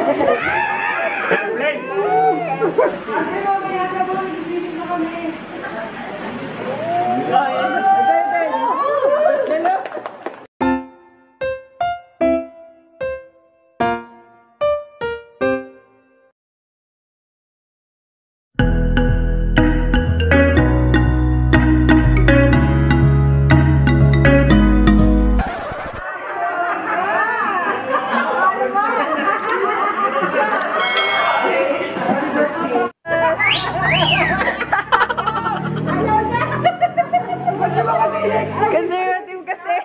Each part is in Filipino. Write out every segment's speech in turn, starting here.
Conservative kasi.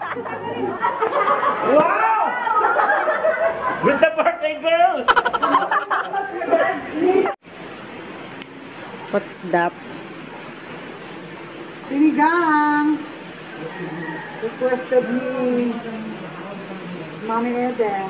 Wow! With the birthday girl! What's that? Sinigang! Requested ni Mami Eden.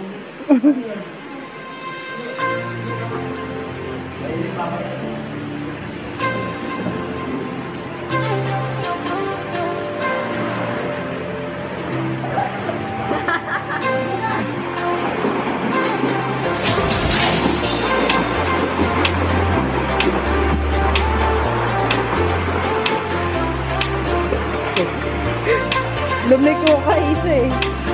Lumiko ka isa eh.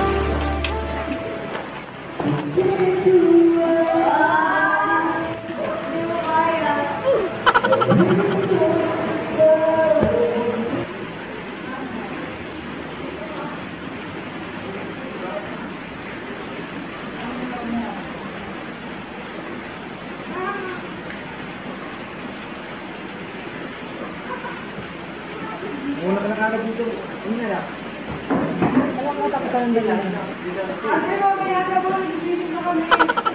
Muna ka na kagad dito. Ano na lang? Alam mo, tapos ka lang dala. Ate mo, kaya ka mo, nagsisilip na kami.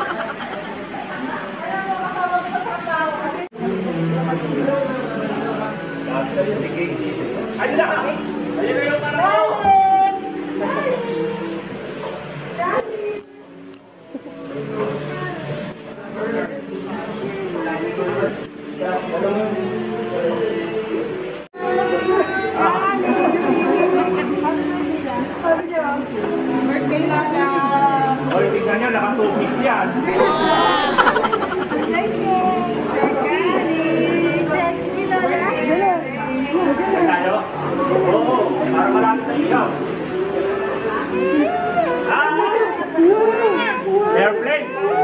Alam mo, makawag pa sa tao. Ay lang! Ayun na yung parang ako! Birthday lang na. O, tignan nyo, nakatupis yan. Tayo? Oo, para malapit na ikaw. Airplane!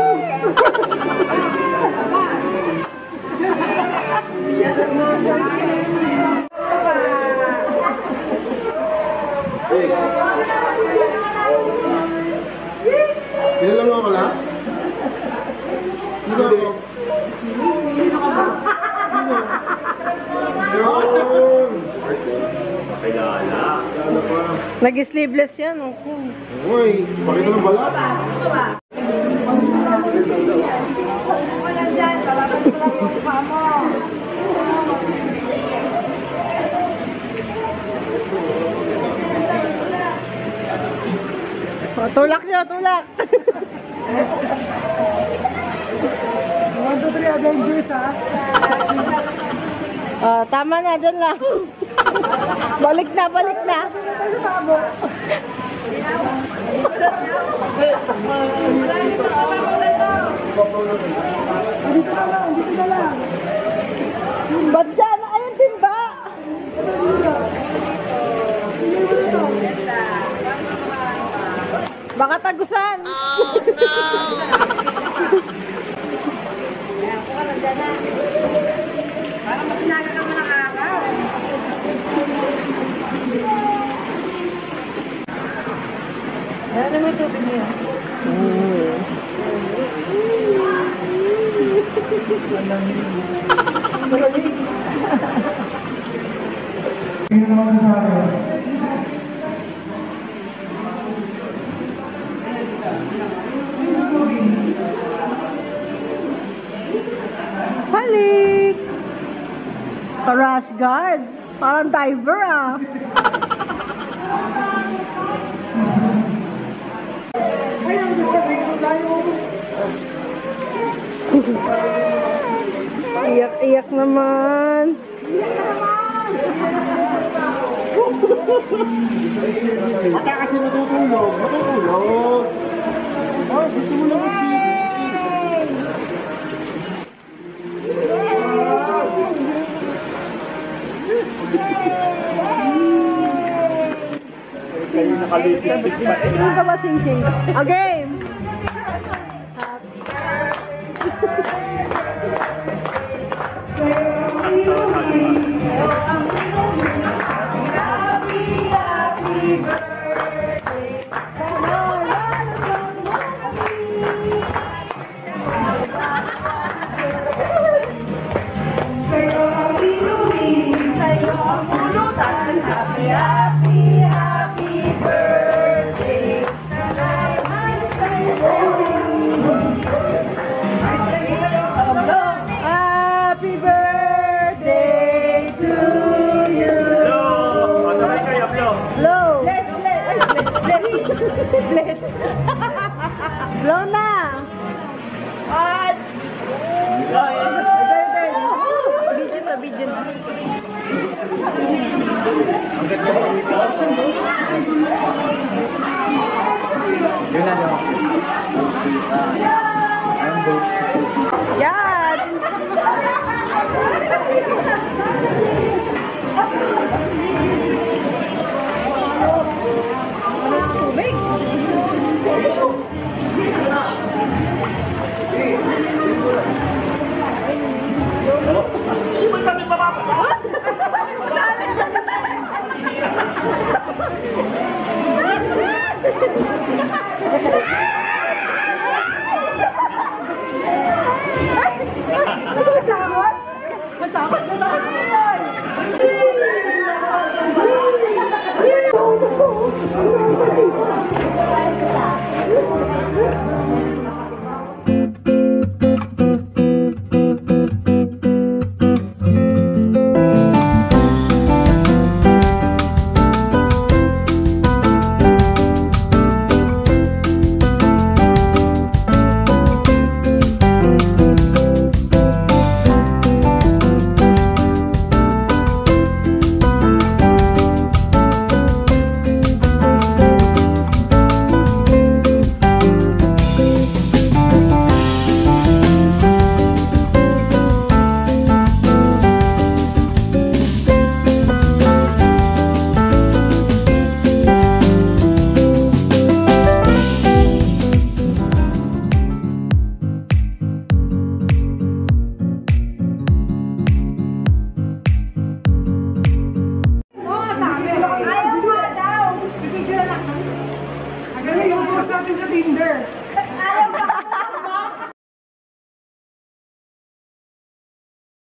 Kilala mo ako lang? Sino ako? Yun! Kilala. Nag-sleeveless yan. Okay. Uy, pakita ng balat. Oh, tulak nyo, tulak. 1, 2, 3 Avengers, ha? Tama na, dyan lang. Balik na, balik na. Dito na lang. Ba't dyan? Ayun, timba. Baka tagusan. Oh, no! Parang mas naga ka mga araw. Ano mo ito? Sino naman sa akin? Halik! Rash guard. Parang diver ah. Iyak-iyak naman. Baka kasi natutulog. Natutulog. Oh, gusto mo lang mag-video. Nakalipit pa eh. Ano ka ba, Ching-Ching? Game! Happy birthday to you. Hello! Pasabay kayo, hello! Hello. Bless.